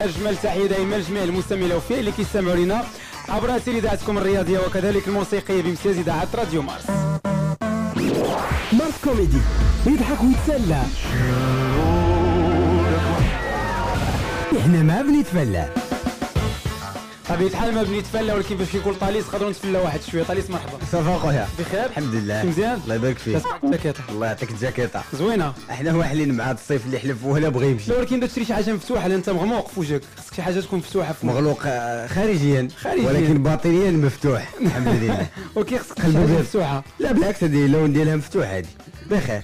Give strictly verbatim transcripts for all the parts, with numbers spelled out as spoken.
اجمل تحيه دائما لجميع المستمعين الاوفياء اللي كيستمعوا لنا عبر اثير اذاعتكم الرياضيه وكذلك الموسيقيه بامتياز اذاعه راديو مارس. مارس كوميدي يضحك ويتسلى، احنا ما بنتفلى. طبيعة الحال ما بنتفلى، ولكن باش يكون طاليس نقدروا نتفلى واحد شويه. طاليس مرحبا. صافا خويا بخير؟ الحمد لله مزيان؟ الله يبارك فيك. جاكيطه الله يعطيك الجاكيطه زوينه. احنا واحلين مع هذا الصيف اللي حلف ولا بغى يمشي. لا ولكن بدك تشري شي حاجه مفتوحه لان انت مغموق في وجهك، خصك شي حاجه تكون مفتوحه في مغلوق آه، خارجيا خارجياً. ولكن باطنيا مفتوح الحمد لله. ولكن خصك شي حاجه مفتوحه. لا بالعكس هذه اللون ديالها مفتوح هذه بخير.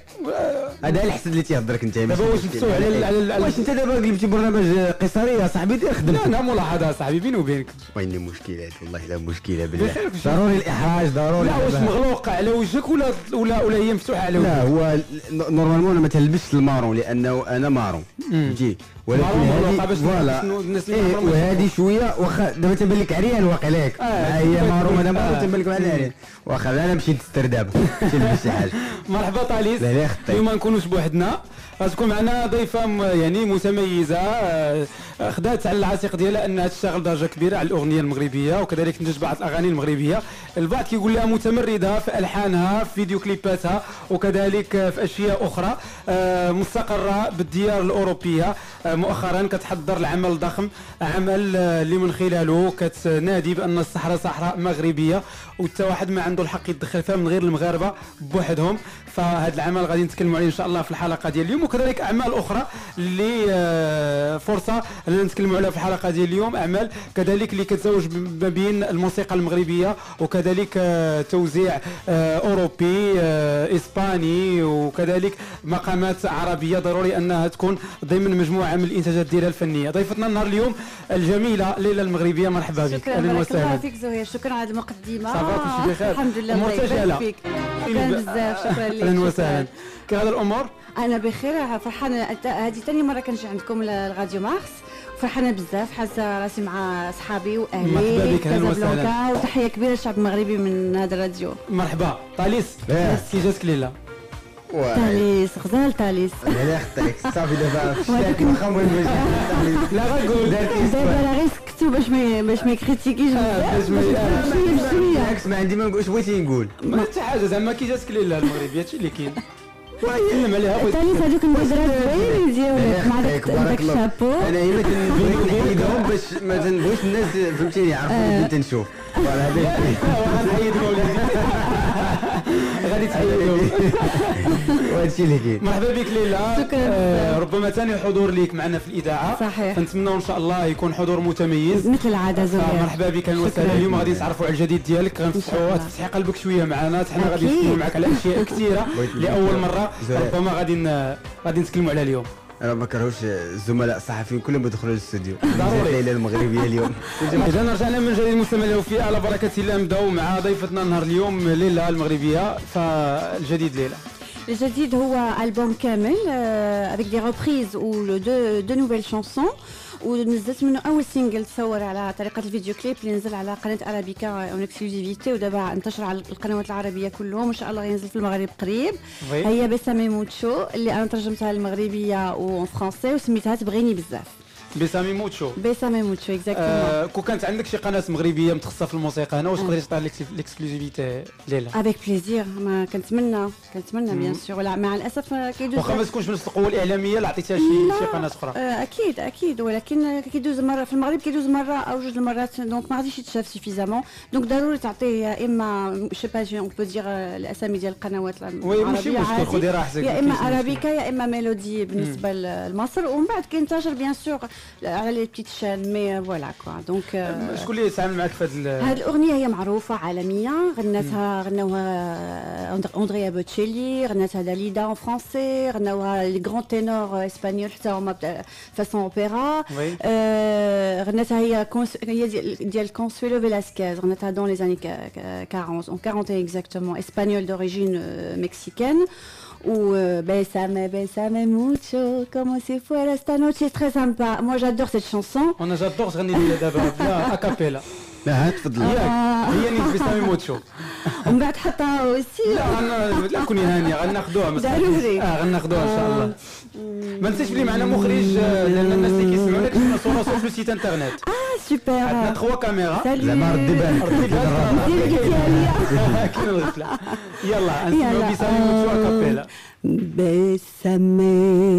هذا الحسد اللي تيهضرك انت. دابا واش مفتوح على على واش انت دابا قلبتي برنامج قصري يا صاحبي دير خدمتك. لا انا ملاحظه صاحبي بيني وبينك. وين مشكلات والله لا مشكله بالله. بخير كلشي. ضروري الاحراج ضروري. لا واش مغلوق على وجهك ولا ولا ولا هي مفتوحه على وجهك؟ لا هو نورمالمون انا ما تلبسش المارون لانه انا مارون فهمتي، ولكن هذه فوالا إيه وهذه شويه واخا دابا تبان لك عريان واقع لك. آه هي مارون انا مارون تبان لك واحد عريان واخا انا مشيت نستر دابا تلبس شي حاجه. مرحبا طاليس. لا لا خطي اليوم ما نكونوش بوحدنا، غتكون معنا ضيفه م- يعني متميزه، آه، خدات على العاتق ديالها انها تشتغل درجه كبيره على الاغنيه المغربيه وكذلك تنتج بعض الاغاني المغربيه. البعض كيقول لها متمرده في الحانها في فيديو كليباتها وكذلك آه، في اشياء اخرى، آه، مستقره بالديار الاوروبيه. آه، مؤخرا كتحضر العمل ضخم، عمل آه، اللي من خلاله كتنادي بان الصحراء صحراء مغربيه وحتى واحد ما عنده الحق يتدخل فيها من غير المغاربه بوحدهم. فهذا العمل غادي نتكلموا عليه ان شاء الله في الحلقه ديال اليوم، وكذلك اعمال اخرى اللي آه، فرصه اللي نتكلموا عليها في الحلقه ديال اليوم، اعمال كذلك اللي كتزوج ما بين الموسيقى المغربيه وكذلك آه، توزيع آه، اوروبي آه، اسباني وكذلك مقامات عربيه، ضروري انها تكون ضمن مجموعه من الانتاجات ديالها الفنيه. ضيفتنا النهار اليوم الجميله ليلى المغربيه، مرحبا بك. شكرا بارك الله فيك زهير، شكرا على المقدمه. صافا كلشي بخير؟ الحمد لله الله يبارك فيك. شكرا بزاف، شكرا لك. اهلا وسهلا. كيف هذا الامور؟ انا بخير فرحانه، هذه ثاني مره كنجي عندكم للراديو مارس، فرحانه بزاف، حاسه راسي مع صحابي واهلي. مرحبا بك، اهلا وسهلا. كازابلانكا، وتحيه كبيره للشعب المغربي من هذا الراديو. مرحبا طاليس. إيه. كي جاتك ليلى؟ تاليس غزال تاليس. لا لا خطيك صافي دابا شتاك واخا مهم. لا غنقول دابا راه غير سكتو باش ما باش ما يكريتيكيش بزاف. شويه شويه. بالعكس ما عندي ما نقولش بغيتي نقول. ما حتى حاجه زعما كي جاتك ليلى المغربيه هادشي اللي كاين. ويتكلم عليها بغيت تاليس هذوك البودرات زوينين ديالك مع داك داك الشابو. انا هي ما تنبغيهم باش ما تنبغيش الناس فهمتيني يعرفوا اللي تنشوف. فوالا هذا غنحيد مولدي. غادي تحيدهم. وهادشي اللي كاين. مرحبا بك ليلى. شكراً. آه ربما ثاني حضور ليك معنا في الاذاعه. صحيح. فنتمنوا ان شاء الله يكون حضور متميز مثل العاده زهير. مرحبا بك اهلا وسهلا. اليوم غادي نتعرفوا على الجديد ديالك، غنفتحوا تفتحي قلبك شويه معنا، حنا غادي أكيد. نتكلموا معك على اشياء كثيره لاول مره زهير. ربما غادي ن- غادي نتكلموا عليها اليوم. انا ما كرهوش الزملاء الصحفيين كلهم يدخلوا للاستوديو. ضروري. ليلى المغربيه اليوم. اذا رجعنا من جديد المستمعين الاوفياء على بركه الله، نبداو مع ضيفتنا نهار اليوم ليلى المغربيه. فالجديد ليلى الجديد هو ألبوم كامل avec des reprises ou le deux deux nouvelles chansons، ونزلت منه اول سينجل تصور على طريقه الفيديو كليب اللي نزل على قناه ارابيكا اون اكسكلوزيفيتي، ودابا انتشر على القنوات العربيه كلهم وان شاء الله غينزل في المغرب قريب. وي. هي بسامي موتشو اللي انا ترجمتها للمغربيه و فرونسي وسميتها تبغيني بزاف. بسامي موتشو. بسامي موتشو اكزاكتومون. آه كون كانت عندك شي قناه مغربيه متخصصه في الموسيقى هنا، واش تقدري تعطي ليكسكلوزيفيتي ليلى؟ افيك بليزير، ما كنتمنى كنتمنى بيان سور، ولا مع الاسف كيدوز واخا ما تكونش بنفس القوه الاعلاميه اللي عطيتيها شي شي قناه اخرى. آه، اكيد اكيد، ولكن كيدوز مره في المغرب، كيدوز مره او جوج المرات، دونك ما غاديش يتشاف سوفيزامون، دونك ضروري تعطيه يا اما شي با اون بو دير الاسامي ديال القنوات وي ماشي العربيه مشكل، خذي عادي، راحتك. يا اما ارابيكا يا اما ميلودي بالنسبه لمصر، ومن بعد كينتشر بيان سور على لي بتيت شان، مي فوالا كوا دونك. شكون اللي يتعامل معك في هذا؟ هذه الاغنيه هي معروفه عالميا، غناتها غناوها اندريا بوتشيلي، غناتها داليدا اون فرونسي، غناوها لي غران تينور اسبانيول حتى هما فاسون اوبيرا. وي. آه، غناتها هي كونس... هي ديال, ديال كونسويلو فيلاسكيز، غناتها دون لي زاني quarante en quarante exactement, espagnol d'origine euh, mexicaine. Ou euh, Bésame, Bésame mucho, como si fuera esta noche, c'est très sympa. Moi j'adore cette chanson. انا جادور تغني لي دابا بلا اكابيلا. لا ها تفضل. ياك هي اللي بسامي موتشو. ومن بعد حطها اوسي. لا لا كوني هانيه غناخذوها ضروري. اه غناخذوها ان شاء الله. ما نسيش بلي معنا مخرج لان الناس اللي كيسمعونا كيشوفونا صوره صوت في السيت انترنت. اه سوبر. عندنا تخوا كاميرا زعما ردي بالك كاين الغفله. يلا نسمعوا بيسامي موتشو كابيلا. Bésame,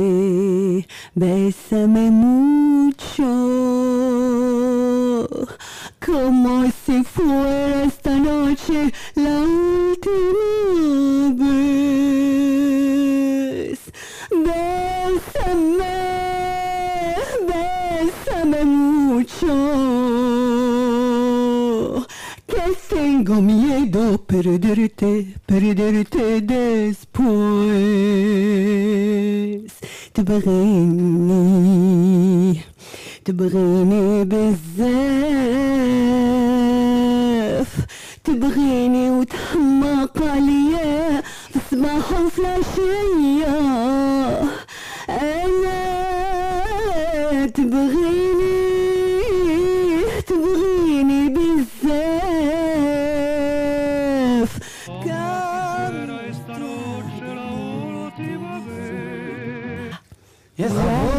bésame mucho, como si fuera esta noche la última vez. Bésame, bésame mucho, que tengo miedo perderte, perderte después. تبغيني تبغيني بزاف، تبغيني وتحماق عليا في الصباح وفي العشية. أنا تبغيني تبغيني بزاف. يا سلام.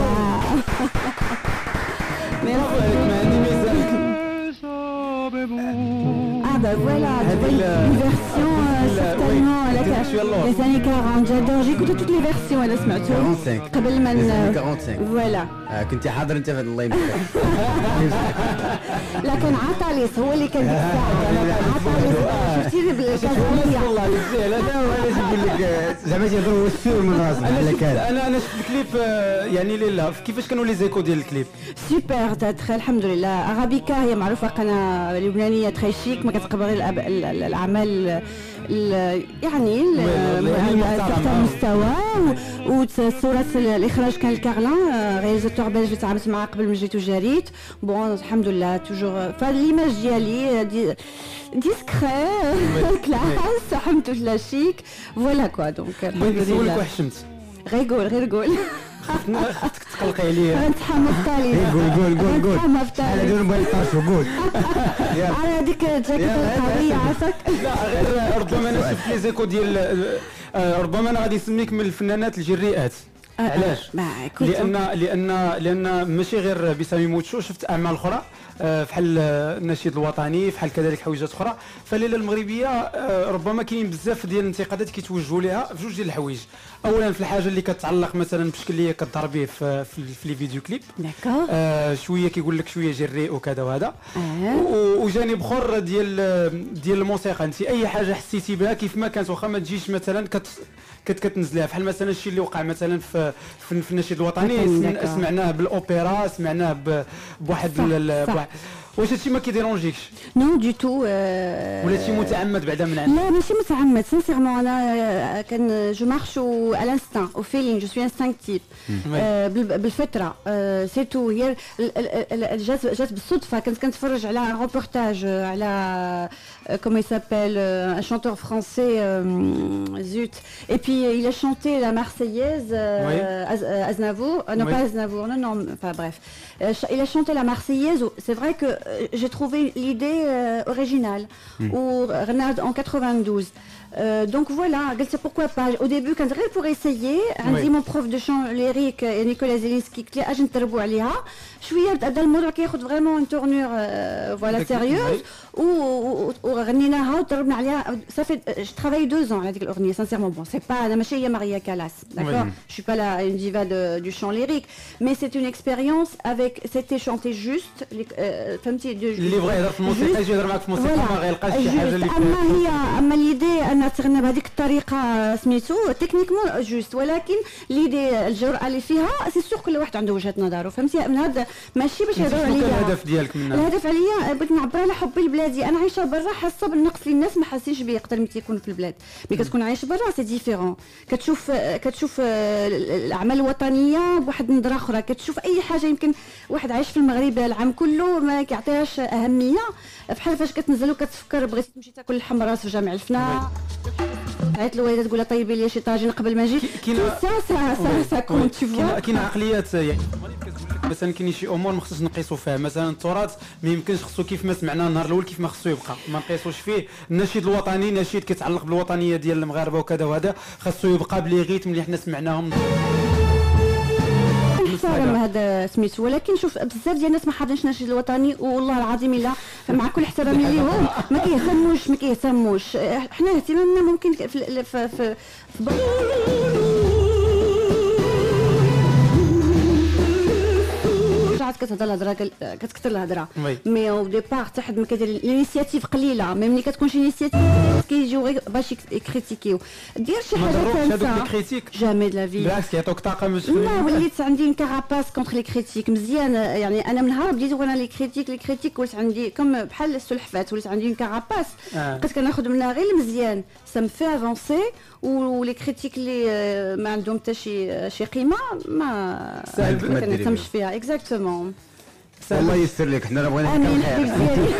Ah bah voilà, une version certainement à la les années quarante. J'adore, j'ai écouté toutes les versions. Elle a سمعتو قبل ما voilà. كنت حاضر انت في الله يمسك. لا كان عطاليس هو اللي كان يساعد. عطاليس شفتي بالكازاليه والله يسهل هذا ولا يقول لك زعما تيهضروا السور من راسنا على كذا. انا انا شفت الكليب يعني ليلى كيفاش كانوا لي زيكو ديال الكليب؟ سوبر تاتخ الحمد لله. ارابيكا هي معروفه قناه لبنانيه تخي شيك ما كتقبل غير الاعمال يعني تحت المستوى. وصورة الإخراج كان الكارلان رياليزاتور بلج اللي تعاملت معاه قبل ما جيت وجاريت. بون الحمد لله توجور فهاد ليماج ديالي دي ديسكري كلاس الحمد لله شيك فوالا كوا. دونك الحمد لله. نسولك واش حشمت؟ غير قول غير قول. خاصك تقلقي عليا. نتحمى في طالي. قول قول قول قول. نتحمى في طالي. على دون بغي نطاشو قول. على هذيك الجاكيته القويه عافاك. لا غير ربما انا شفت لي زيكو ديال ربما انا غادي نسميك من الفنانات الجريئات. علاش؟ لان لان لان ماشي غير بسامي موتشو، شفت اعمال اخرى فحال النشيد الوطني فحال كذلك حويجات اخرى. فالليله المغربيه ربما كاين بزاف ديال الانتقادات كيتوجهوا لها في جوج ديال الحوايج. اولا في الحاجه اللي كتعلق مثلا بشكل اللي كتظهر به في في لي فيديو كليب. داكور. آه شويه كيقول لك شويه جريء وكذا وهذا. آه. وجانب اخر ديال ديال الموسيقى، انت اي حاجه حسيتي بها كيف ما كانت واخا ما تجيش مثلا كت كت كتنزلها بحال مثلا الشيء اللي وقع مثلا في في, في النشيد الوطني سمعناه بالاوبرا سمعناه بواحد بواحد. واش هادشي ما كيديرونجيكش؟ نو دو تو. ولا شي متعمد بعدا من عندك؟ لا ماشي متعمد سانسيرمون. انا كان جو مارش او الانستان او فيلينغ جو سوي انستانكتيف بالفطره سي تو. هي جات جات بالصدفه. كنت كنتفرج على روبورتاج على comment il s'appelle euh, un chanteur français euh, zut et puis euh, il a chanté la Marseillaise euh, oui. Az, euh, Aznavour euh, non oui. pas Aznavour non non enfin bref euh, il a chanté la Marseillaise. C'est vrai que euh, j'ai trouvé l'idée euh, originale mm. ou Renard en quatre-vingt-douze. Euh, donc voilà, pourquoi pas. Au début, quand j'ai pour essayer, j'ai dit mon prof de chant lyrique, Nicolas Zelinski, qui a j'interview عليها شوية بدا الموضوع كياخذ vraiment une tournure euh, voilà sérieuse وغنيناها وضربنا عليها. Ça fait je travaille deux ans على هذيك الأغنية sincèrement. Bon, c'est pas أنا ماشي هي ماريا كالاس, d'accord. Je suis pas la une diva de, du chant lyrique, mais c'est une expérience avec c'était chanté juste فهمتي اللي بغى يهضر في الموسيقى يجي يهضر معاك في الموسيقى ما غيلقاش شي حاجة اللي أما هي أما l'idée أنها تغنى بهذيك الطريقة سميتو تكنيكمون جوست, ولكن ليدي الجرأة اللي فيها سي سور كل واحد عنده وجهة نظره فهمتي. من هذا ماشي باش يهضروا عليا. الهدف ديالك منها؟ الهدف عليا بغيت نعبر على حبي لبلادي. انا عايشه برا حاسه بالنقص اللي الناس ما حاسينش به يقدر متى يكون في البلاد. ملي كتكون عايش برا سي ديفيرون. كتشوف كتشوف الاعمال الوطنيه بواحد النظره اخرى. كتشوف اي حاجه يمكن واحد عايش في المغرب العام كله ما كيعطيهاش اهميه. بحال فاش كتنزل وكتفكر بغيتي تمشي تاكل اللحم راس في جامع الفنا عيط الوالده تقول لها طيبي لي شي طاجين قبل ما نجي. كاين سا سا سا كون تي فوا كاين عقليات يعني مثلا كاين شي امور ما خصناش نقيسوا فيها، مثلا التراث ما يمكنش خصو كيف ما سمعنا النهار الاول كيف ما خصو يبقى، ما نقيسوش فيه. النشيد الوطني نشيد كيتعلق بالوطنيه ديال المغاربه وكذا، وهذا خصو يبقى بلي غيتم اللي حنا سمعناهم. نحترم هذا سميتو، ولكن شوف بزاف ديال الناس ما حاضرينش النشيد الوطني، والله العظيم الا مع كل احترامي ليهم ما كيهتموش ما كيهتموش. حنا اهتمامنا ممكن في في في, في كتهضر الهضره كتكثر الهضره، مي او ديبار حتى حد ما كيدير الانيسياتيف قليله، مي ملي كتكون شي انيسياتيف كيجيو غير باش يكريتيكيو. دير شي حاجه ثانيه جامي د لا في، بالعكس كيعطوك طاقه مش لا وليت عندي ان كاراباس كونتر لي كريتيك مزيان. يعني انا من نهار بديت وانا لي كريتيك لي كريتيك وليت عندي كم بحال السلحفات، وليت عندي ان كاراباس بقيت كناخذ منها غير المزيان، سا مفي افونسي. ولي كريتيك اللي ما عندهم حتى شي شي قيمه ما كنهتمش فيها. اكزاكتومون الله يسر لك، حنا بغينا نحكي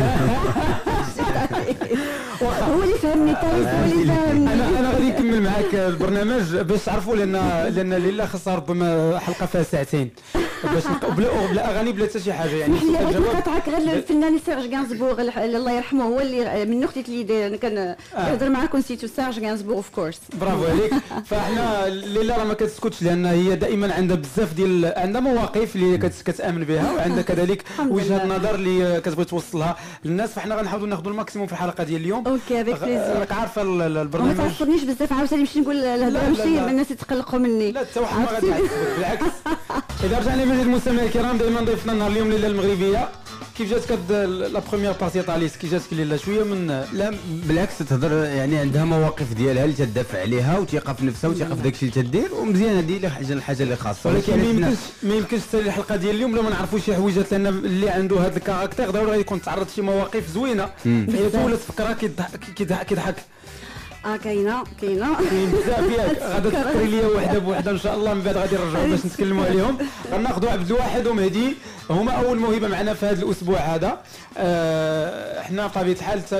الخير. هو اللي فهمني طيب، هو اللي فهمني. انا انا غادي نكمل معاك البرنامج باش تعرفوا، لان لان ليلى خاصها ربما حلقه فيها ساعتين باش بلا بلا اغاني بلا حتى شي حاجه. يعني بغيت نقاطعك غير الفنان سيرج غانزبور الله يرحمه، هو اللي من نقطه ليدي انا كنهضر معاك ونسيتو سيرج غانزبور اوف كورس. برافو عليك. فاحنا ليلى راه ما كتسكتش، لان هي دائما عندها بزاف ديال عندها مواقف اللي كتامن بها، وعندها كذلك وجهه نظر اللي كتبغي توصلها للناس. فاحنا غنحاولوا ناخذوا الماكسيموم في الحلقه ديال اليوم. اوكي بيك بليزير. راك عارفه البرنامج ما تعصبنيش بزاف عاوتاني نمشي نقول الهضره ماشي الناس يتقلقوا مني. لا حتى واحد ما غادي يعصبك بالعكس. اذا رجعنا لمجد المستمعين الكرام، دائما ضيفنا النهار اليوم ليلى المغربيه. كيف جاتك لا بروميير بارتي تاع ليست؟ كي جاتك ليلى شويه من لا بالعكس تهضر، يعني عندها مواقف ديالها اللي تدافع عليها وثقه في نفسها وثقه في داكشي اللي تدير، ومزيانه هذه حاجه الحاجه اللي خاصه. ولكن ما يمكنش ما يمكنش حتى الحلقه ديال اليوم لو ما نعرفوش شي حويجات، لان اللي عنده هذا الكاركتير ضروري غادي يكون تعرض شي مواقف زوينه في حياته ولا تفكرها كيضحك كيضحك. اه كاينه كاينه كاين بزاف ياك. غادا تفكري ليا وحده بوحده ان شاء الله، من بعد غادي نرجعوا باش نتكلموا عليهم. غناخذوا عبد الواحد ومهدي، هما اول موهبه معنا في هذا الاسبوع هذا. أه حنا بطبيعه الحال حتى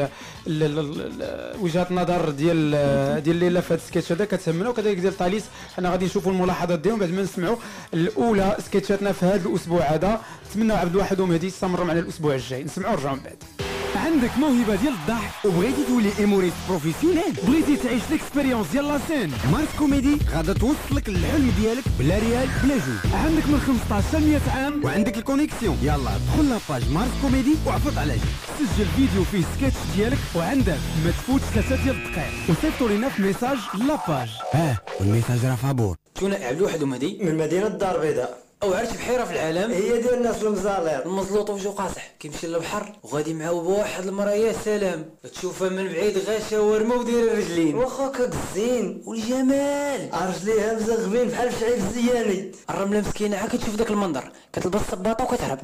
وجهه النظر ديال ديال ليلى في هذا السكيتش هذا كتهمنا، وكذلك ديال طاليس. حنا غادي نشوفوا الملاحظات ديالهم بعد ما نسمعوا الاولى سكيتشاتنا في هذا الاسبوع هذا. نتمنى عبد الواحد ومهدي يستمروا معنا الاسبوع الجاي، نسمعوا ونرجعوا من بعد. عندك موهبه ديال الضحك وبغيتي تولي ايموريست بروفيسيونيل، بغيتي تعيش ليكسبيريونس ديال لاسين، مارس كوميدي غادا توصلك للحلم ديالك بلا ريال بلا جوج. عندك من خمسطاش حتى مية عام وعندك الكونيكسيون. يلا دخل لاباج مارس كوميدي وعفط على جي، سجل فيديو فيه سكيتش ديالك وعندك ما تفوتش ثلاثه ديال الدقائق، وصيفطوا لينا في ميساج لاباج. اه والميساج راه فابور. شكون عبد الواحد ومهدي من مدينه الدار البيضاء. او عرفت بحيره في العالم هي ديال الناس المزالير المزلوط وجهو قاصح كيمشي للبحر وغادي معاه بواحد المراه يا سلام تشوفها من بعيد غا ورمه ودايره الرجلين واخا كالزين والجمال رجليها مزغبين بحال شعيب الزياني. الرمله مسكينه عا كتشوف داك المنظر كتلبس صباطه وكتهرب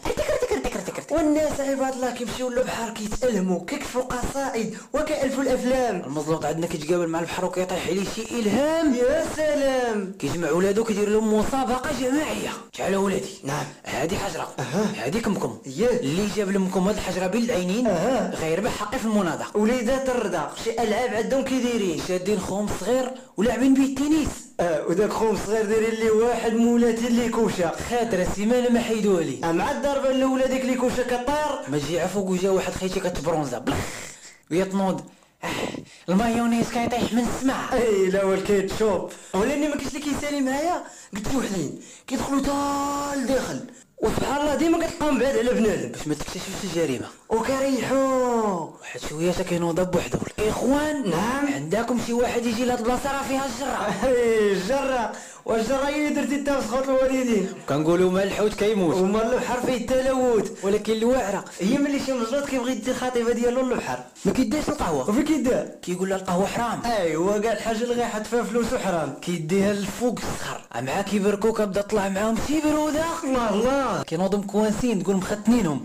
والناس عباد الله كيمشيو للبحر كيتألموا كيكتبوا قصائد وكيألفوا الافلام. المزلوط عندنا كيتقابل مع البحر وكيطيح عليه شي الهام يا سلام. كيجمع ولادو كيدير لهم مسابقه جماعيه. تعالوا ولادي نعم هذه حجره أه. هذه كمكم ياه اللي جاب لكم هاد الحجره بين العينين أه. غيربح حقي في المناضله. وليدات الرضا شي العاب عندهم كيديرين شادين خوهم صغير ولاعبين بيه التنس. اه وداك خوهم صغير دايرين ليه واحد مولاتي اللي كوشه خاطر السيمانه ما حيدوها لي مع الضربه الاولى ديك اللي كوشه كطير ما تجي عفوك وجا واحد خيتي كتبرونزا بلخ ويتنوض المايونيز كيطيح من السماء. اي لا هو الكيتشوب ولاني ما كاينش اللي كيسالي معايا قلت وحدين كيدخلوا تا لداخل وسبحان الله ديما كتلقاهم بعاد على بنادم باش ما تكتشفش الجريمه وكيريحوا واحد شويه حتى كينوض بوحدو. الاخوان نعم عندكم شي واحد يجي لهاد البلاصه راه فيها الجره. اي الجره والجره هي درتي انت وسخط الوالدين كنقولوا مال الحوت كيموت ومال البحر فيه التلوث ولكن الواعره هي ملي شي مزلوط كيبغي يدي الخطيبه ديالو للبحر ما كيديش القهوه وفي كيدار كيقول لها القهوه حرام. ايوا كاع الحاجه اللي غيحط فيها فلوس وحرام كيديها للفوق الصخر مع كيبركو كتبدا تطلع معاهم شي بروده الله الله كينوضوا مكوانسين تقول مختنينهم.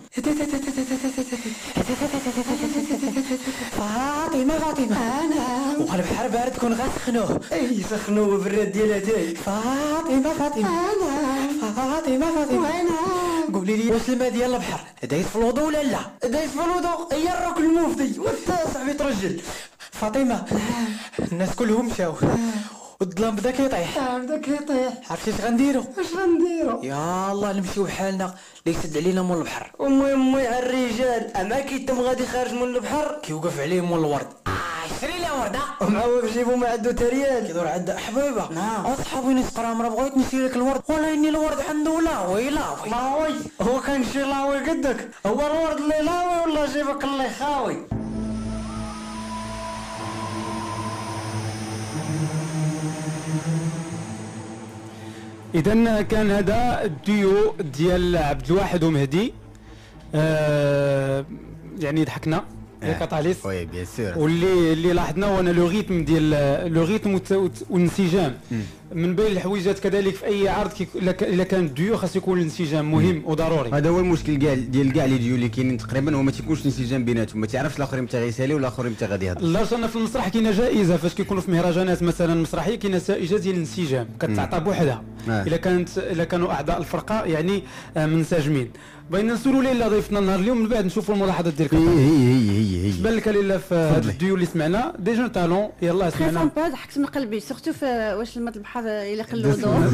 فاطمه فاطمه انا وقال البحر بارد كون غاسخنوه اي سخنوه بالراد ديالها تاعي فاطمه فاطمه انا فاطمه فاطمه انا قولي لي واش الماء ديال البحر دايز في الوضو ولا لا؟ دايز في الوضو هي الركن المفضي وانت صاحبي ترجل. فاطمه الناس كلهم مشاو والظلام بدا كيطيح بدا كيطيح. عرفتي اش غنديرو؟ اش غنديرو؟ يالله نمشيو بحالنا لا يسد علينا مول البحر. امي امي على الرجال اما كيتم غادي خارج من البحر كيوقف عليه مول الورد. شري لي ورده ومعاه في جيبو ما عنده تريال كيدور عند حبيبه. نعم. اصحابي نسقر مرة بغيت نشري لك الورد والله اني الورد عنده لاوي لاوي لاوي. هو كان شي لاوي قدك؟ هو الورد اللي لاوي ولا جيبك اللي خاوي؟ اذا كان هذا الديو ديال عبد الواحد ومهدي. آه يعني ضحكنا ياك طاليس. وي بيان سور. واللي اللي لاحظنا هو انا لو ريتم ديال لو ريتم والانسجام من بين الحويجات كذلك في اي عرض الا كان ديو خاص يكون الانسجام مهم وضروري. هذا هو المشكل كاع ديال كاع لي ديو اللي كاينين تقريبا هو ما تيكونش الانسجام بيناتهم، ما تعرفش الاخرين متى غيسالي ولا الاخرين متى غادي يهضر. لاش انا في المسرح كاينه جائزه فاش كيكونوا في مهرجانات مثلا مسرحيه كاينه جائزه ديال الانسجام كتعطى بوحدها الا كانت الا كانوا اعضاء الفرقه يعني منسجمين. بغينا نسولوا ليلى ضيفنا النهار اليوم من بعد نشوفوا الملاحظات ديالك. هي هي هي هي بان لك ليلى في هذا الديو اللي سمعنا دي جون تالون يلاه تري سمعنا سامبا ضحكت من قلبي سورتو في واش الماء البحر الى قل الوضوء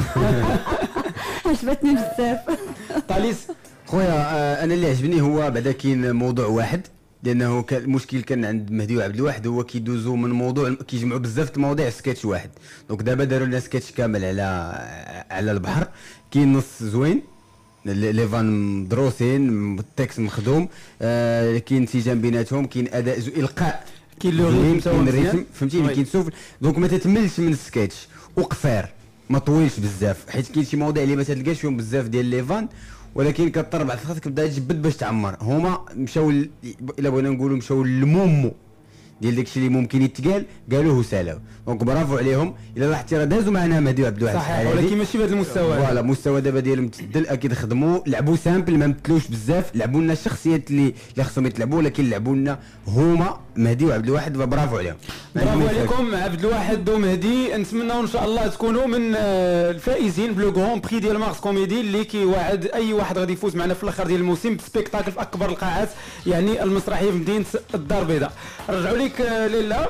عجبتني بزاف. طاليس خويا آه انا اللي عجبني هو بعدا كاين موضوع واحد لانه كان المشكل كان عند مهدي وعبد الواحد هو كيدوزوا من موضوع كيجمعوا بزاف المواضيع في سكيتش واحد. دونك دابا داروا لنا سكيتش كامل على على البحر كاين نص زوين لي فان مدروسين التكست مخدوم آه كاين انسجام بيناتهم كاين اداء القاء كاين لو ريتم فهمتيني كاين سوف دونك ما تتملش من السكيتش وقصير ما طويلش بزاف حيت كاين شي مواضيع اللي ما تلقاش فيهم بزاف ديال لي فان ولكن كضطر بعد الخط كتبدا تجبد باش تعمر. هما مشاو الا بغينا نقولوا مشاو للمومو ديال داكشي اللي ممكن يتقال قالوه وسالاو. دونك برافو عليهم. الا لاحظتي راه دازوا معنا مهدي وعبد الواحد صحيح ولكن ماشي بهذا المستوى. فوالا مستوى دابا ديالهم تدل اكيد خدموا لعبوا سامبل ما مثلوش بزاف لعبوا لنا الشخصيات اللي اللي خصهم يتلعبوا ولكن لعبوا لنا هما مهدي وعبد الواحد فبرافو عليهم. برافو عليكم عبد الواحد ومهدي. نتمنوا ان شاء الله تكونوا من الفائزين بلو غران بري ديال مارس كوميدي اللي كيوعد اي واحد غادي يفوز معنا في الاخر ديال الموسم بسبيكتاكل في اكبر القاعات يعني المسرحيه في مدينه الدار البيضاء. رجعوا ليك ليلى.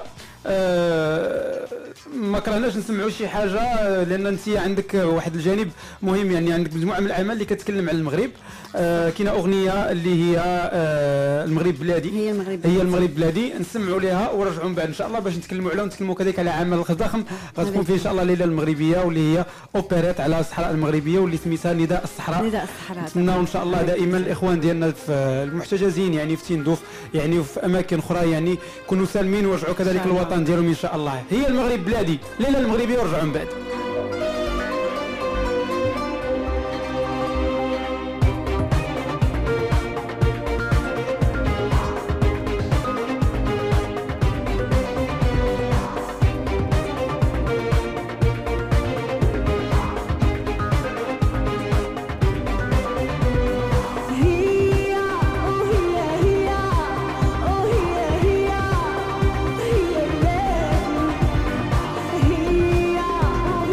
أه ما كرهناش نسمعوا شي حاجه لان انت عندك واحد الجانب مهم يعني عندك مجموعه من الاعمال اللي كتكلم على المغرب. أه كاينه اغنيه اللي هي أه المغرب بلادي هي المغرب هي المغرب بلادي نسمعوا ليها ورجعوا من بعد ان شاء الله باش نتكلموا عليها ونتكلموا كذلك على عمل الخزاخم غتكون فيه ان شاء الله ليله المغربيه واللي هي اوبريت على الصحراء المغربيه واللي سميتها نداء الصحراء. نداء الصحراء. نتمنوا ان شاء الله دائما الاخوان ديالنا في المحتجزين يعني في تندوف يعني وفي اماكن اخرى يعني يكونوا سالمين ويرجعوا كذلك الوطن ديالهم ان شاء الله. هي المغرب بلادي ليله المغربيه ورجعوا من بعد. هي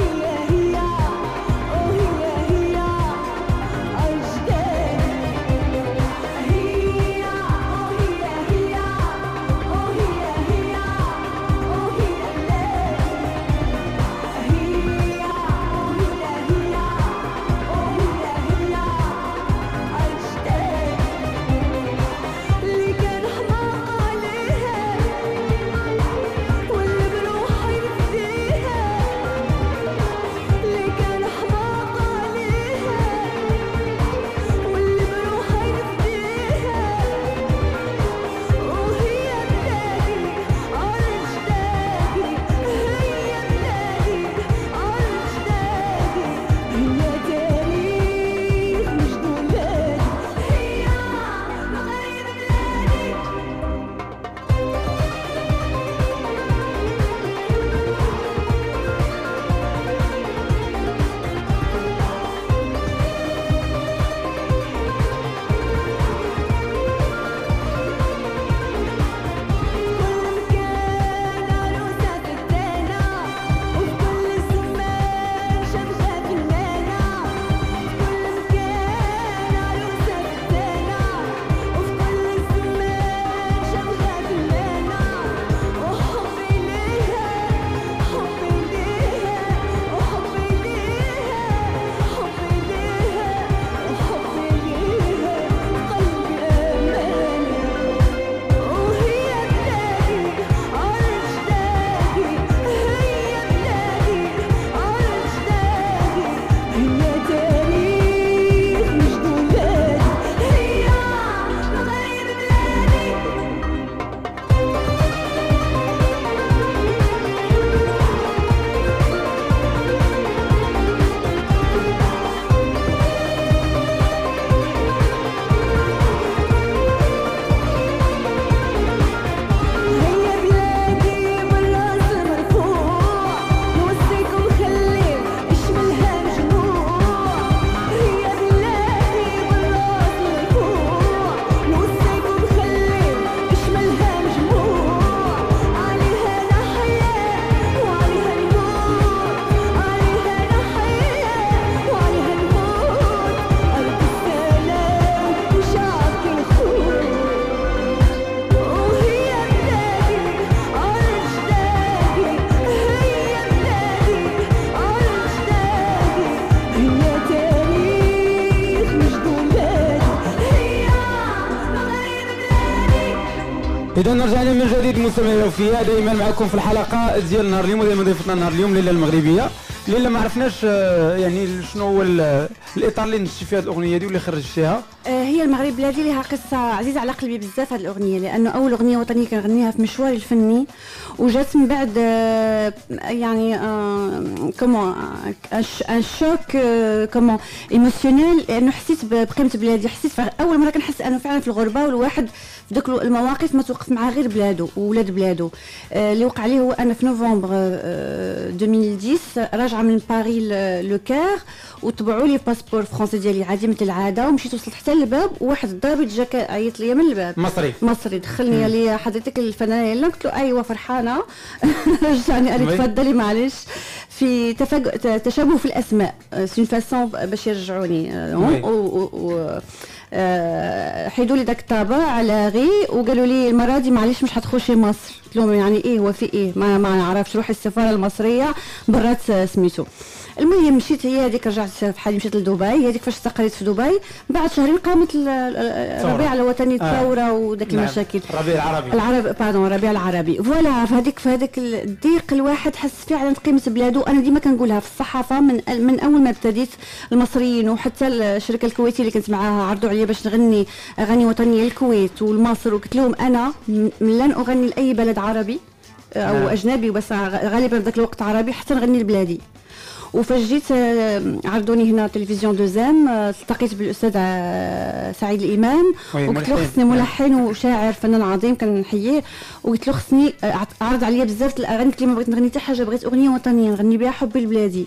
اذا رجعنا من جديد مستمعي الوفياء، دائما معكم في الحلقه ديال نهار اليوم، ودائما ضيفتنا نهار اليوم ليلى المغربيه. ليلى ما عرفناش يعني شنو هو الاطار اللي نشتي فيها الاغنيه دي واللي خرجتيها. هي المغرب بلادي لها قصه عزيزه على قلبي بزاف هذه الاغنيه، لانه اول اغنيه وطنيه كنغنيها في مشواري الفني، وجات من بعد يعني كومون ان شوك كومون ايموسيونيل، لانه حسيت بقيمه بلادي. حسيت اول مره كنحس انه فعلا في الغربه والواحد في ذوك المواقف ما توقف مع غير بلادو وولاد بلادو. اللي وقع لي هو انا في نوفمبر ألفين وعشرة راجعه من باري لو كار، وطبعوا لي باسبور فرونسي ديالي عادي مثل العاده، ومشيت وصلت حتى للباب، وواحد الضابط جا عيط لي من الباب، مصري مصري دخلني قال لي حضرتك الفنانه يلا، قلت له ايوه فرحانه. رجعني قال لي تفضلي معلش، في تفاجؤ تشابه في الاسماء، سي فاسون باش يرجعوني. أه حيدوا لي داك الطابع على غي وقالوا لي المره دي معليش مش حتخشي مصر. قلت لهم يعني ايه هو في ايه؟ ما ما نعرفش، روحي السفاره المصريه برات سميتو. المهم مشيت، هي هذيك رجعت في حالي، مشيت لدبي. هذيك فاش استقريت في دبي بعد شهرين قامت الربيع الوطني، الثوره آه. وداك نعم. المشاكل الربيع العربي العربي باردون الربيع العربي فوالا. في هذيك في هذاك الضيق الواحد حس فعلا قيمه بلادو. انا ديما كنقولها في الصحافه من من اول ما ابتديت، المصريين وحتى الشركه الكويتيه اللي كنت معاها عرضوا عليا باش نغني اغاني وطنيه للكويت ولمصر، وقلت لهم انا لن اغني لاي بلد عربي او نعم. اجنبي، بس غالبا ذاك الوقت عربي حتى نغني لبلادي. وفاش جيت عرضوني هنا تلفزيون دوزام، التقيت بالاستاذ سعيد الامام وقلت له خصني ملحن وشاعر فنان عظيم كنحييه، وقلت له خصني عرض عليا بزاف الاغاني، قلت لي ما بغيت نغني حتى حاجه، بغيت اغنيه وطنيه نغني بها حبي لبلادي.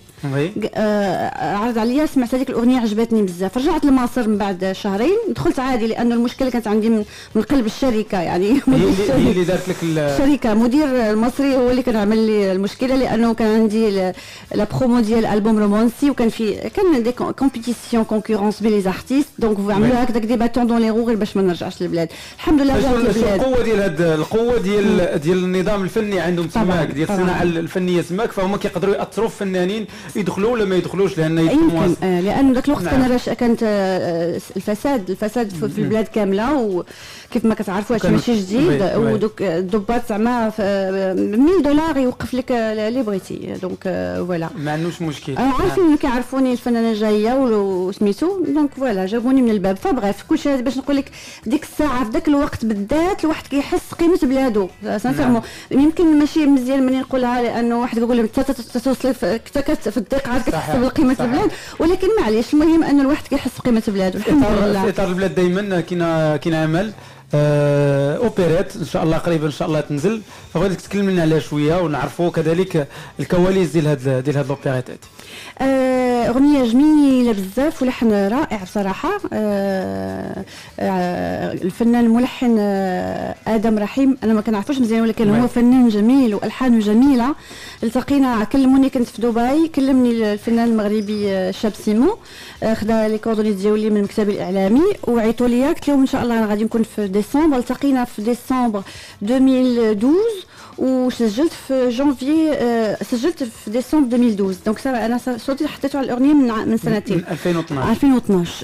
عرض عليا، سمعت هذيك الاغنيه عجبتني بزاف. رجعت لمصر من بعد شهرين، دخلت عادي لانه المشكله كانت عندي من, من قلب الشركه، يعني هي اللي دارت لك الشركه. مدير المصري هو اللي كان عمل لي المشكله، لانه كان عندي لا برومو ديال البوم رومانسي، وكان في كان دي كومبيتيسيون كونكورونس بين لي زارتيست، دونك عملوا هكذاك دي باتون دون لي رو غير باش ما نرجعش للبلاد. الحمد لله رجعت للبلاد. القوه ديال هذا القوه ديال ديال النظام الفني عندهم تماك، ديال الصناعه الفنيه تماك، فهما كيقدروا ياثروا في الفنانين يدخلوا ولا ما يدخلوش، لان يمكن آه لان ذاك الوقت كان راه كانت آه الفساد الفساد في, في البلاد كامله، وكيف ما كتعرفوا هادشي ماشي جديد، ودوك الضباط زعما مية دولار يوقف لك اللي بغيتي، دونك آه فوالا ما عندوش مشكل. عارفين كيعرفوني الفنانه جايه وسميتو، دونك فوالا جابوني من الباب. فبغيت كلشي هذا باش نقول لك ديك الساعه في ذاك الوقت بالذات الواحد كيحس قيمه بلادو سانسيرمون. يمكن ماشي مزيان مني نقولها، لانه واحد كيقول لك انت توصل في الضيق عاد كتحس بقيمه البلاد، ولكن معليش المهم ان الواحد كيحس بقيمه بلادو. الحمد لله. في اطار البلاد دائما كاين كاين عمل أه اوبيريت ان شاء الله قريبا ان شاء الله تنزل، فبغيتك تكلم لنا عليها شويه ونعرفوا كذلك الكواليس ديال هاد ديال هاد الاوبيريت هادي. آه، اغنيه جميله بزاف ولحن رائع بصراحه. آه آه الفنان الملحن آه ادم رحيم، انا ما كنعرفوش مزيان ولكن هو فنان جميل والحانه جميله. التقينا كلموني كنت في دبي، كلمني الفنان المغربي شاب سيمو، آه خدا لي كوردوني ديالي من مكتبي الاعلامي وعيطوا لي، قلت لهم ان شاء الله غادي نكون في ديسمبر. التقينا في ديسمبر ألفين واثناش وسجلت في جانفي، آه سجلت في ديسمبر ألفين واثناش، دونك انا صوتي حطيته على الاغنيه من من سنتين من ألفين واثناش ألفين واثناش.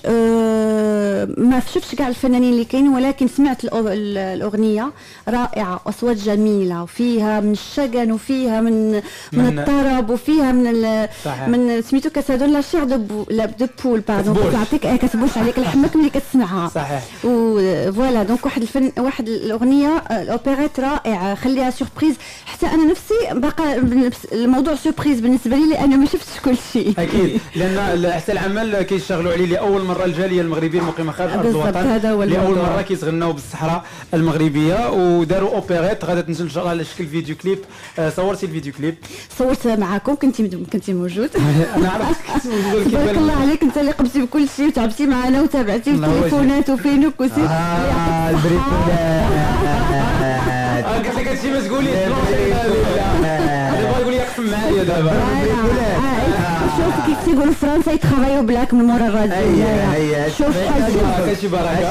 أه ما شفتش كاع الفنانين اللي كاينين، ولكن سمعت الاغنيه رائعه، اصوات جميله وفيها من الشجن وفيها من من, من الطرب وفيها من من سميتو كاسادون لا شير دو لا دو بول باردون، كتعطيك كتبوش عليك الحمك ملي كتسمعها. صحيح. وفوالا دونك واحد الفن واحد الاغنيه الاوبيريت رائعه، خليها سوربريز. حتى انا نفسي باقا الموضوع سوربريز بالنسبه لي، لانه ما شفتش كل شيء. اكيد، لان حتى العمل كيشتغلوا عليه لاول مره الجاليه المغربيه المقيمه خارج ارض الوطن، لاول مره كيتغناو بالصحراء المغربيه، وداروا اوبيريت غادا تنزل ان شاء الله على شكل فيديو كليب. آه صورتي الفيديو كليب؟ صورت معكم، كنتي كنتي موجود. انا عرفتك كنت موجود. بارك الله عليك، انت اللي قمتي بكل شيء وتعبتي معنا وتابعتي التليفونات وفينك وسير. اه البريكولات. قلت لك هادشي ما تقوليش، دابا يقول لي اقسم معايا دابا. شوف كيف تيقولوا في فرنسا يتخرجوا بلاك من مورا الراديو. شوف كاين بركه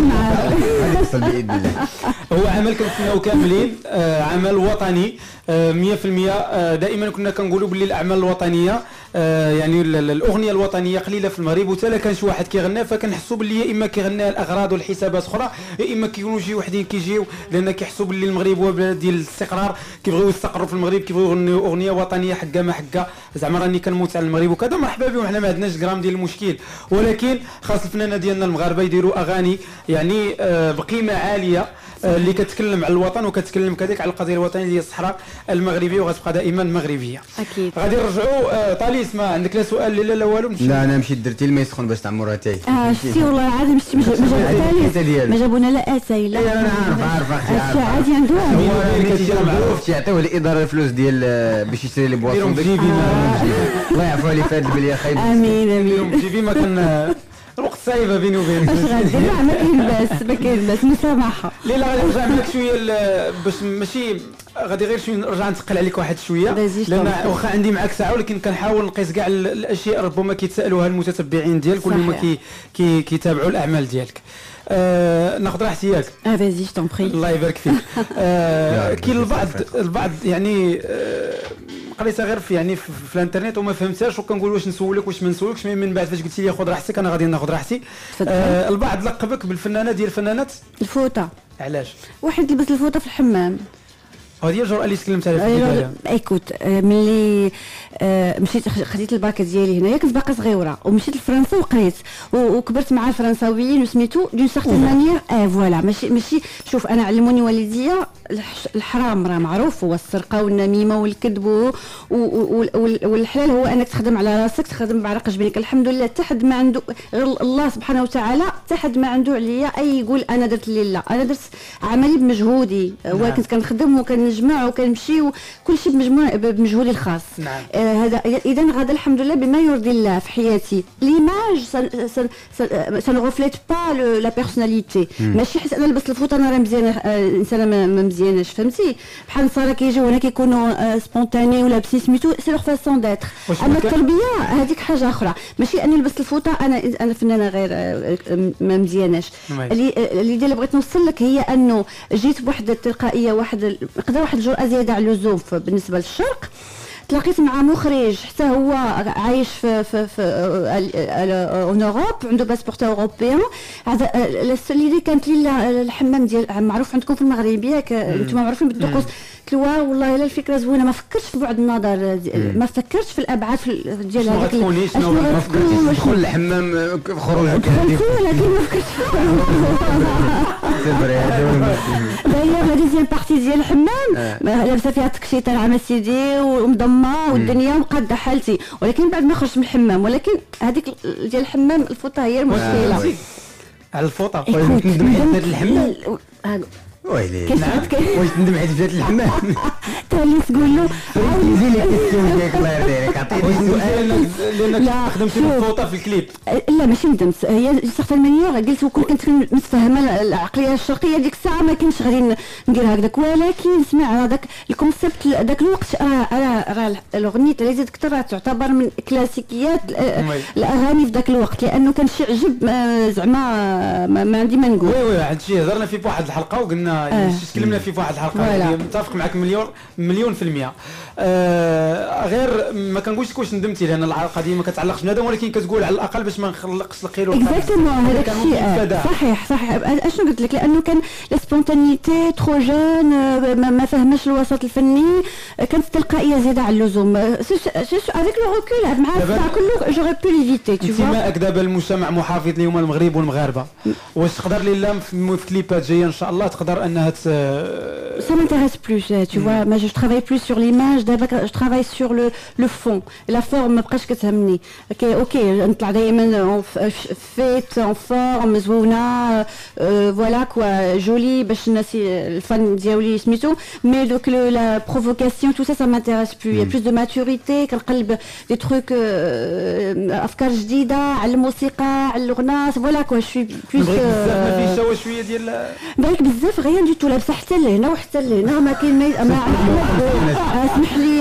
باذن الله. هو عمل كنتسناو كاملين، آه عمل وطني آه مية في المية. آه دائما كنا كنقولوا باللي الاعمال الوطنيه آه يعني الاغنيه الوطنيه قليله في المغرب، وتا كان شي واحد كيغنيها فكنحسوا باللي يا اما كيغنيها الاغراض والحسابات اخرى، يا اما كيكونوا شي وحدين كيجيو لان كيحسوا باللي المغرب هو بلاد ديال الاستقرار، كيبغيو يستقروا في المغرب، كيبغيو يغنيو اغنيه وطنيه حقا ما حقا، زعما راني كنموت على المغرب وكذا. مرحبا بهم، حنا ما عندناش غرام ديال المشكل، ولكن خاص الفنانه ديالنا المغاربه يديروا اغاني يعني آه بقيمه عاليه اللي كتكلم على الوطن وكتكلم كذلك على القضيه الوطنيه ديال الصحراء المغربيه وغتبقى دائما مغربيه. اكيد. غادي نرجعوا طاليس، ما عندك لا سؤال لا لا والو؟ لا انا مشيت درتي الماء يسخن باش تعمرها تاي. اه شتي والله العظيم شتي ما جابونا ما جابونا لا اتاي لا. انا عارف عارف اختي هادشي عادي عندهم. هو كيدير معروف تيعطيوه الاداره الفلوس ديال باش يشري لي بواصون الله يعفو عليك في هاد البليه خايب. امين امين. جيبي ما كان الوقت صعيبه بيني وبينك. اش غادير؟ لا ما كاين باس ما كاين باس، مسامحه. لا لا غادي نرجع معك شويه باش ماشي غادي غير شويه نرجع نتقل عليك واحد شويه، لان واخا عندي معك ساعه ولكن كنحاول نقيس كاع الاشياء ربما كيتسالوها المتتبعين ديالك واللي ما كي كي كيتابعوا الاعمال ديالك. آه ناخذ راحتي ياك. اه فازي جو بري. الله يبارك فيك. آه كاين البعض البعض يعني آه قريتها غير في يعني في, في الانترنت وما فهمتهاش وكنقول واش نسولك واش ما نسولكش، من بعد فاش قلتي لي خذ راحتك انا غادي ناخذ راحتي. آه البعض لقبك بالفنانه ديال الفنانات الفوطه. علاش؟ واحد لبس الفوطه في الحمام. هذه هي الجرأة اللي تكلمت عليها في البداية. ايكوت ملي مشيت خديت الباكا ديالي هنايا كنت باقا صغيره ومشيت لفرنسا وقريت وكبرت مع الفرنساويين وسميتو دون سارتين مانيير. اه فوالا ماشي ماشي شوف انا علموني والديا الحرام راه معروف هو السرقه والنميمه والكذب، والحلال هو انك تخدم على راسك تخدم بعرق جبينك. الحمد لله حتى حد ما عنده غير الله سبحانه وتعالى، حتى حد ما عنده عليا اي يقول انا درت لي لا، انا درت عملي بمجهودي. نعم. وكنت كنخدم وكنجمع وكنمشي وكل شيء بمجموع بمجهودي الخاص. نعم. آه هذا اذا غدا الحمد لله بما يرضي الله في حياتي. ليماج سا نو ريفليت با لا بيرسوناليتي، ماشي حيت انا لبست الفوطه انا راه مزيانه انسانه ما مزياناش، فهمتي؟ بحال النصارى كيجيو هنا كيكونوا سبونتاني ولا بسي سميتو سي لوغ فاسون داتر. اما التربيه هذيك حاجه اخرى، ماشي اني لبست الفوطه انا انا فنانه غير ما مزياناش. اللي اللي اللي بغيت نوصل لك هي انه جيت بواحد التلقائيه، واحد نقدر واحد الجرأه زياده على اللزوم بالنسبه للشرق. تلاقيت مع مخرج حتى هو عايش في في في اون اوروب عنده باسبورت اوروبيان. هذا اللي كانت لي الحمام ديال معروف عندكم في المغرب ياك انتم معروفين بالطقوس. قلت له والله الا الفكره زوينه، ما فكرتش في بعد النظر، ما فكرتش في الابعاد ديال هذاك ما فكرتش ندخل الحمام خروج ولكن ما فكرتش داير لا ديزيام بارتي ديال الحمام لابسه فيها تكشيطه على سيدي ومضمه والدنيا مقاده حالتي، ولكن بعد ما خرجت من الحمام. ولكن هذيك ديال الحمام الفوطه هي المشكله. على الفوطه ندم حيت الحمام ويلي واش ندم حيت بدات الحمام تالي تقول له زي لي كيسيون ديالك الله يرضيك عطيني سؤال لانك خدمتي بالفوطه في الكليب. لا ماشي ندمت، هي سيغتان مانيير قلت وكل كنت متفهمه العقليه الشرقيه ديك الساعه ما كنتش غادي ندير هكذاك، ولكن سمع هذاك الكونسيبت ذاك الوقت راه راه الاغنيه اللي زيد كثر تعتبر من كلاسيكيات الاغاني في ذاك الوقت، لانه كان شي عجب زعما ما عندي ما نقول. وي وي هذا الشيء هضرنا فيه بواحد الحلقه وقلنا يعني تكلمنا فيه في واحد الحلقه، يعني متفق معك مليون مليون في المية. آه غير ما كنقولش لك واش ندمتي لان القضيه ما كتعلقش بنادم، ولكن كتقول على الاقل باش ما نخلقش القيل اكزاكتومون هذاك الشيء صحيح صحيح. اشنو قلت لك؟ لانه كان لا سبونتانيتي ترو جون، ما فهمش الوسط الفني، كانت تلقائيه زياده على اللزوم. افيك لو روكول مع الساعه كله جوغي بو ليفيتي تو فوا. انتماء دابا المجتمع محافظ اليوم المغرب والمغاربه، واش تقدر لله في كليبات جايه ان شاء الله تقدر انها ت... Ça m'intéresse plus, tu vois. Moi, je travaille plus sur l'image. D'abord, je travaille sur le le fond. La forme, ما بقاش كتهمني. Ok, ok. نطلع دائما فيت en forme زوينه، voilà quoi, jolie باش الناس الفن ديالي سميتو. Mais donc le, la provocation, tout ça, ça m'intéresse plus. Il y a plus de maturité. كنقلب des trucs افكار جديده على الموسيقى على الغناء. Voilà quoi, je suis plus. ما فيش شويه شويه ديال بالك بزاف غير دي تو لابسه حتى لهنا وحتى لهنا ما كاين ما اسمح لي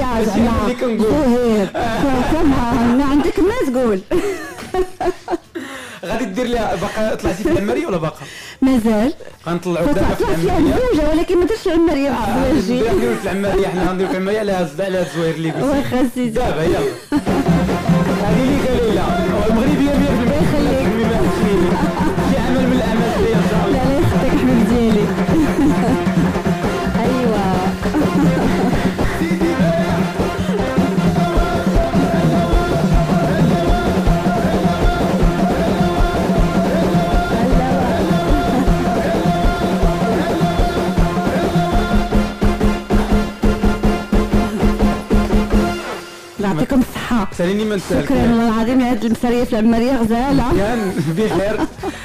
زعما ما عندك ما تقول. غادي دير لها باقا طلعتي في العماريه ولا باقا؟ مازال غنطلعوا دابا في طلعت فيها العماريه الزوجه ولكن ما درتش العماريه واحد الوجه. نديرو في العماريه حنا غنديرو في العماريه على هاد على هاد الزوير اللي قلت واخا سيدي دابا يلا هذه اللي قال ليلى المغربيه مية بالمية. الله يخليك. شي عمل من الاعمال ديالي ان شاء الله. لا لا يخطيك حبيب ديالي. ايوا يعطيكم الصحة. ساليني ما نسالك. شكرا والله العظيم، هذه المسارية في العمارية غزالة. كان بخير.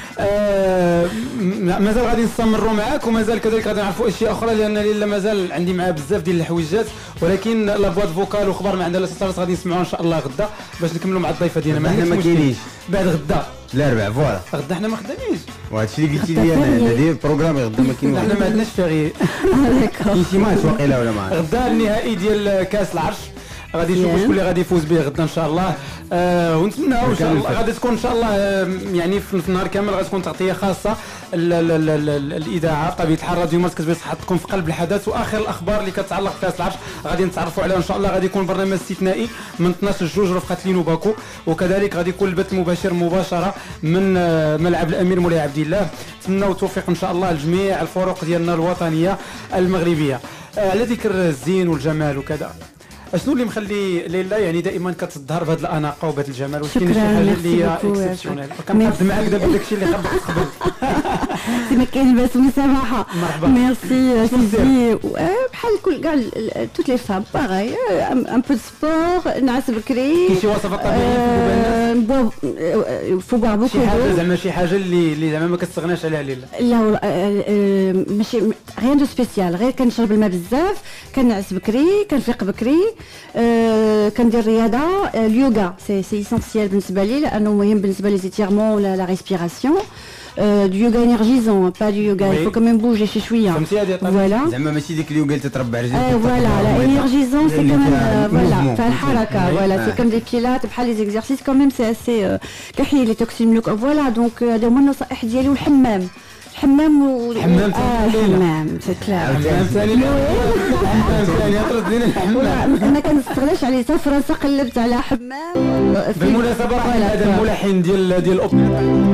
آه مازال غادي نستمروا معاك ومازال كذلك غادي نعرفوا اشياء اخرى لان ليلى مازال عندي معاه بزاف ديال الحويجات، ولكن لا بواط فوكال وخبر ما عندها لا ستارت غادي نسمعوها ان شاء الله غدا باش نكملوا مع الضيفه ديالنا. حنا ما كاينينش بعد غدا الاربعاء فوالا غدا حنا ما خدامينش وهذا الشيء اللي قلتي لي انا ديال البروغرام غدا ما كاين حنا ما عندناش فيغي. كاين شي ماتش واقيلا ولا ما غدا النهائي ديال كاس العرش غادي نشوفوا شكون اللي غادي يفوز به غدا ان شاء الله. آه ونتمناو ان شاء الله غادي تكون ان شاء الله آه يعني في النهار كامل غادي تكون تغطيه خاصه ال ال ال ال ال الاذاعه بطبيعه الحال راديو ماسك كتبغي تكون في قلب الحدث واخر الاخبار اللي كتعلق بكاس العرش غادي نتعرفوا عليها ان شاء الله. غادي يكون برنامج استثنائي من اثناش لجوج رفقه لينو باكو، وكذلك غادي يكون البث المباشر مباشره من آه ملعب الامير مولاي عبد الله. نتمناو التوفيق ان شاء الله لجميع الفرق ديالنا الوطنيه المغربيه. آه على ذكر الزين والجمال وكذا، اشنو اللي مخلي ليلى يعني دائما كتظهر بهذه الاناقه وبهذا الجمال؟ واش كاين شي حاجه اللي هي اكسبسيونيل كنقد معاك دابا داكشي اللي خبرت قبل؟ ما كاين باس مسامحه. مرحبا. ميرسي سيدي. بحال كل كاع توت لي فام باغي ان بو سبور، نعس بكري. كاين شي وصفه طبيعيه نبوا فو بوار بوكو شي حاجه زعما شي حاجه اللي اللي زعما ما كتستغناش عليها ليلى؟ لا ماشي غير دو سبيسيال، غير كنشرب الماء بزاف، كنعس بكري، كنفيق بكري، أه كندير رياضه. أه اليوغا سي سي اسونسيال بالنسبه لي لانه مهم بالنسبه لي زيتيرمون ولا لا ريسبيراسيون. دو يوغا انرجيزون با دو يوغا il faut quand même bouger شي شويه. فوالا زعما ماشي ديك اليوغا اللي تتربع رجلك. اه فوالا لا انرجيزون سي كمان فوالا فيها الحركه فوالا سي كوم دي بيلات بحال لي زيكزارسيس كوم ميم سي اسي كيحيي لي توكسين ملوك فوالا. دونك هذا هما النصائح ديالي. والحمام الحمام و الحمام اه الحمام سي كلار. الحمام ثاني الحمام ثاني تردين الحمام ما كنستغناش عليه. تا فرنسا قلبت على حمام. بالمناسبه راه هذا الملحن ديال ديال الاوبرا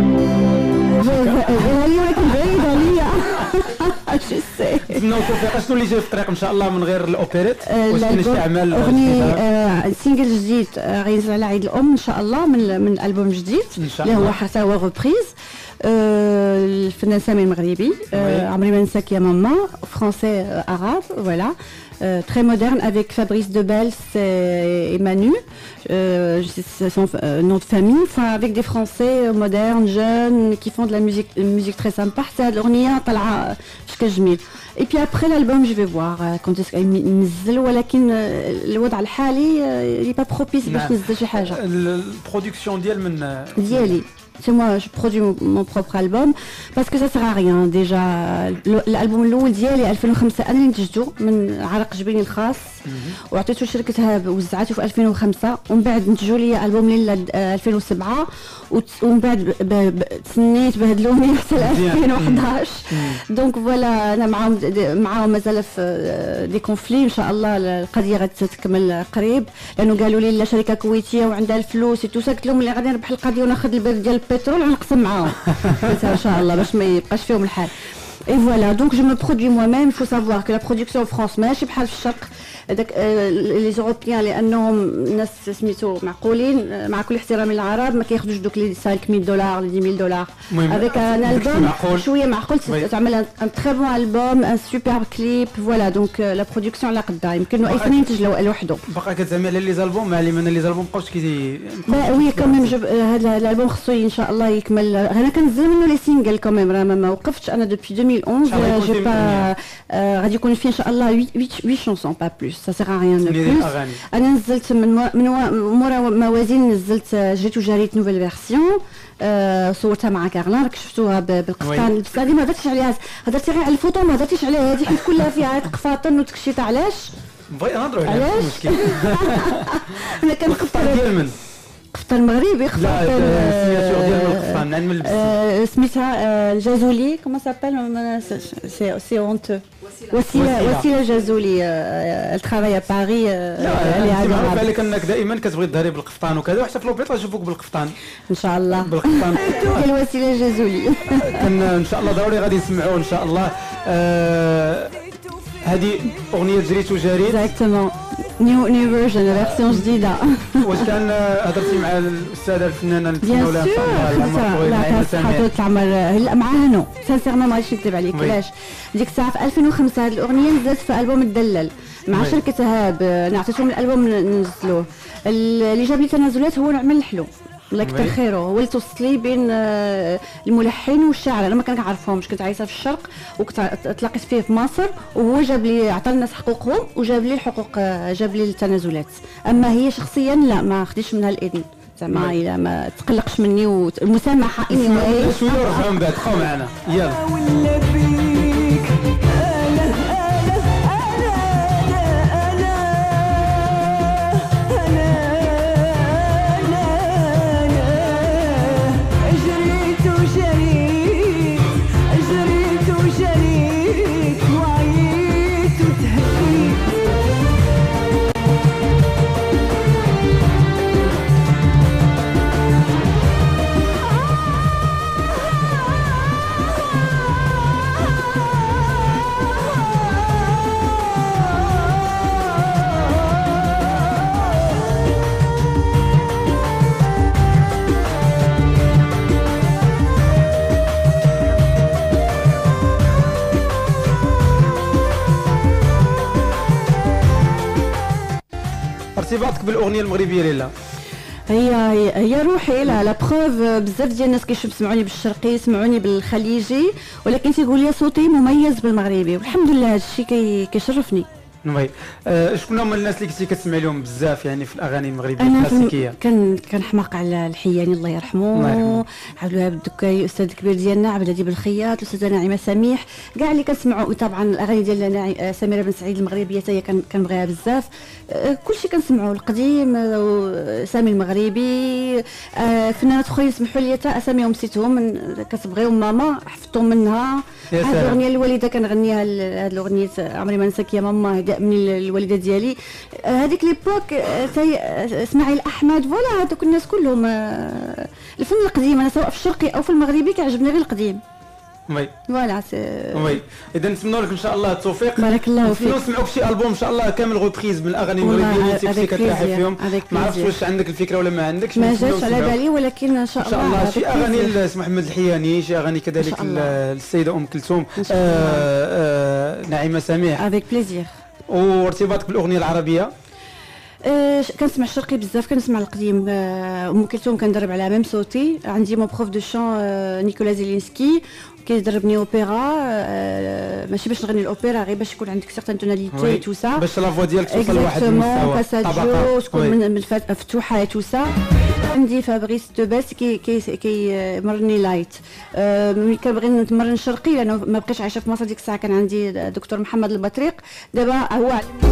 غالية ولكن بعيدة عليا. شو سي نتمنوا التوفيق. شنو اللي جاي في الطريق ان شاء الله من غير الاوبريت؟ واش كاين شي اعمال اغني سينجل جديد غينزل على عيد الام ان شاء الله من من البوم جديد اللي هو حتى هو ريبريز. الفنان سامي المغربي عمري ما ننساك يا ماما فرونسي arabe voilà. Euh, très moderne avec Fabrice Debels et, et Manu, euh, c'est son euh, nom de famille, enfin avec des Français euh, modernes, jeunes, qui font de la musique, une musique très sympa. C'est l'ornia طلع بشكل جميل. Et puis après l'album je vais voir quand est-ce ينزل ولكن الوضع الحالي il est pas propice باش ننزل شي حاجة. البرودكسيون ديال من ديالي. C'est moi, je produis mon, mon propre album parce que ça sert à rien déjà. الالبوم الاول ديالي ألفين وخمسة انا اللي نتجتو من عرق جبيني الخاص وعطيته لشركه هاب وزعته في ألفين وخمسة ومن بعد نتجوا لي البوم ليلى ألفين وسبعة ومن بعد تسنيت بهدلوني حتى ألفين وأحد عشر. دونك فوالا انا معاهم معاهم مازال في دي كونفلي. ان شاء الله القضيه غتكمل قريب لانه قالوا لي لا شركه كويتيه وعندها الفلوس تو قلت لهم اللي غادي نربح القضيه وناخذ البيض ديال البترول ونقسم معاهم ان شاء الله باش ما يبقاش فيهم الحال. Et voilà, donc je me produis moi-même. Il faut savoir que la production en France ماشي بحال في الشرق. les Européens لانهم ناس سميتو معقولين مع كل احترامي للعرب ما كياخذوش دوك لي خمسة مية دولار لي عشرة مية دولار. avec un album شويه معقول تعمل un très bon album, un superbe clip. Voilà, donc la production على قدها يمكن اي فنان ينتج لوحده. باقا كتزعمي على لي زالبوم مع لي لي زالبوم بقاوش كي وي كوميم. هذا الالبوم خصو ان شاء الله يكمل. انا كنزل منه لي سينجل كوميم راه ما وقفتش انا دوبي ألفين وأحد عشر. جي با غادي يكون فيه ان شاء الله ثمانية شونسون با بلوس. Ça sert à rien de plus. انا نزلت من من مورا موازين نزلت جيت وجريت نوفيل فيرسيون صورتها مع كارلا راك شفتوها بالقفطان. بس هذه ما درتش عليها هضرتي غير على الفوطو ما درتيش عليها هذه حيت كلها فيها قفاطن وتكشيط. علاش بغي نهضروا عليها مشكل. انا كنقفطر ديال من قفطان مغربي قفطان لا السيناتور ديال من القفطان من من آه، سميتها آه، الجازولي كوما سابيل سي سي اونتو وسيله وسيله جازولي elle travaille à Paris لا معروف عليك انك دائما كتبغي تظهري بالقفطان وكذا وحتى في لوبيط غنشوفوك بالقفطان ان شاء الله بالقفطان ديال وسيله جازولي كان ان شاء الله ضروري غادي نسمعوه ان شاء الله. هذه اغنيه جريت وجريت اكزاكتومون نيو نيو فيرجن فيرسيون جديده. واش كان هضرتي مع الاستاذه الفنانه بيان سور لا كان العمر هلا مع هنو سانسيرمون ما غاديش نكذب عليك علاش ديك الساعه في ألفين وخمسة هذه الاغنيه نزلت في البوم الدلل مع شركه هاب نعطيتهم الالبوم ننزلوه. اللي جاب لي تنازلات هو نعمل الحلو الله يكثر خيره هو اللي توصل لي بين الملحن والشاعر. انا ما كنعرفهمش كنت عايشه في الشرق وكنت تلاقيت فيه في مصر وهو جاب لي عطى الناس حقوقهم وجاب لي الحقوق جاب لي التنازلات. اما هي شخصيا لا ما خديش منها الاذن زعما الى ما تقلقش مني والمسامحه اني وهي شويه ورجعوا من بعد بقاو معنا يلا. ارتباطك بالاغنيه المغربيه ليلى؟ هي هي, هي روحي لا لا بروف بزاف ديال الناس كيسمعوني بالشرقي يسمعوني بالخليجي ولكن تيقول لي صوتي مميز بالمغربي والحمد لله هذا الشيء كي كيشرفني. وي أه شكون هما الناس اللي كنتي كتسمعي لهم بزاف يعني في الاغاني المغربيه الكلاسيكيه؟ انا كان كنحماق على الحياني الله يرحمه عبد الوهاب الدكاي الاستاذ الكبير ديالنا عبد الهادي بالخياط الاستاذه ناعمه سميح كاع اللي كنسمعوا وطبعا الاغاني ديال سميره بن سعيد المغربيه حتى هي كنبغيها بزاف. أه كلشي كنسمعوا القديم أه سامي المغربي أه فنانات اخرين سمحوا لي حتى اساميهم نسيتهم كتبغيهم ماما حفظتهم منها. هذه الاغنيه الوالده كنغنيها هذه الاغنيه عمري ما نساك يا ماما من الوالده ديالي هذيك ليبوك اسماعيل احمد فوالا هذوك الناس كلهم الفن القديم انا سواء في الشرقي او في المغربي كيعجبني غير القديم. وي فوالا وي اذا نتمنوا لك ان شاء الله التوفيق. بارك الله فيك. نسمعوك شي البوم ان شاء الله كامل غوبريز من الاغاني المغربيه اللي انت كنتي كتلاحظي فيهم. ما عرفتش واش عندك الفكره ولا ما عندكش ما جاتش على بالي ولكن ان شاء الله ان شاء الله شي اغاني لسي محمد الحياني شي اغاني كذلك للسيده ام كلثوم ناعمه سميح افيك بليزير. وارتباطك بالاغنيه العربيه؟ أه كنسمع الشرقي بزاف كنسمع القديم. أه ام كلثوم كندرب على ميم صوتي عندي مون بروف دو شون أه نيكولا زيلينسكي كيدربني اوبيرا أه ماشي باش نغني الاوبرا غير باش يكون عندك سيغتان توناليتي تو سا باش لا فوا ديالك توصل لواحد المستوى طبقه تكون من مفتوحه تو سا. عندي فابريس دوباس كي كي كيمرني لايت أه ملي كنبغي نتمرن شرقي لانه ما بقيتش عايشه في مصر ديك الساعه كان عندي دكتور محمد البطريق دابا هو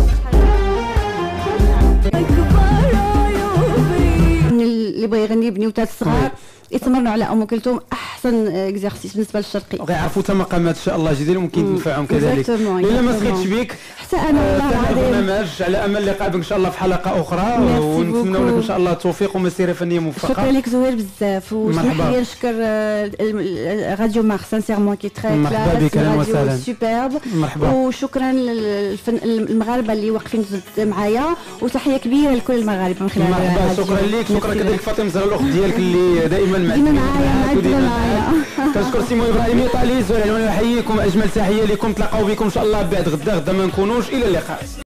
اللي بغى يغني بنيوتات الصغار يتمرنوا على ام كلثوم احسن اكزرسيس بالنسبه للشرقي وغيعرفوا حتى مقامات ان شاء الله جديده ممكن تنفعهم كذلك. الا ما سخيتش بيك حتى انا والله البرنامج على امل لقاء بك ان شاء الله في حلقه اخرى ونتمنوا لك ان شاء الله التوفيق ومسيره فنيه موفقه. شكرا لك زهير بزاف وسمح لي نشكر راديو مارس سانسيرمون كي تري مرحبا بك اهلا وسهلا سوبرب مرحبا وشكرا للمغاربه اللي واقفين معايا وتحيه كبيره لكل المغاربه من خلال مرحبا شكرا لك شكرا كذلك فاطمه زهره الاخت ديالك اللي دائما ديما معايا ديما معايا كنشكر سيمون ابراهيم ايطالي زهير العنواني يحييكم اجمل تحيه لكم تلاقاو بكم ان شاء الله بعد غدا غدا ما نكونوش الى اللقاء.